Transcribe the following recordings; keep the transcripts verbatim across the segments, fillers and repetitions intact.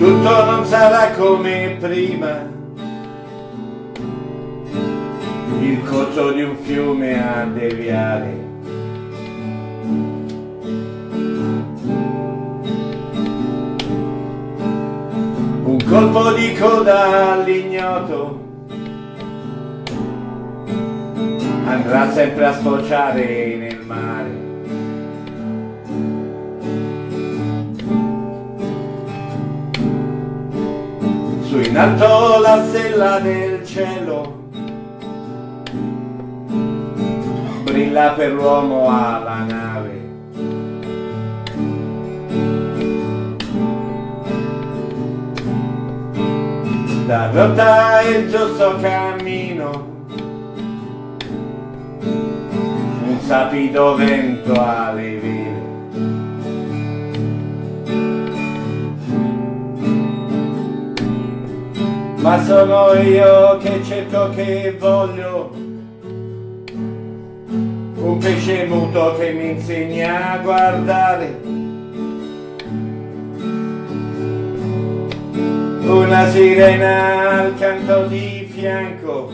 tutto non sarà come prima, il corso di un fiume a deviare. Un colpo di coda all'ignoto andrà sempre a sfociare nel mare. Su in alto la stella del cielo brilla per l'uomo alla nave. La rotta è il giusto cammino, un sapido vento alle vele. Ma sono io che cerco, che voglio, un pesce muto che mi insegna a guardare, una sirena al canto di fianco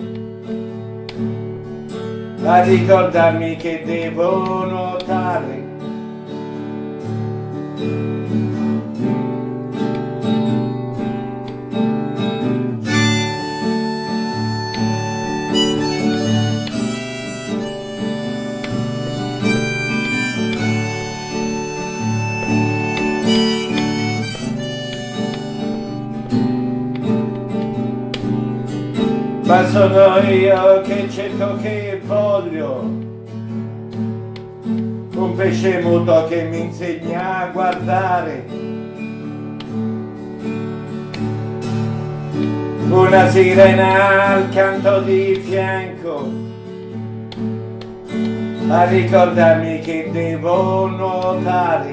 a ricordarmi che devo nuotare. Ma sono io che cerco, che voglio, un pesce muto che mi insegna a guardare, una sirena al canto di fianco a ricordarmi che devo nuotare.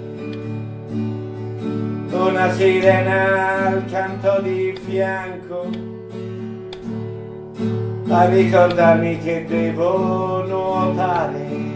Una sirena al canto di fianco a ricordarmi che devo nuotare.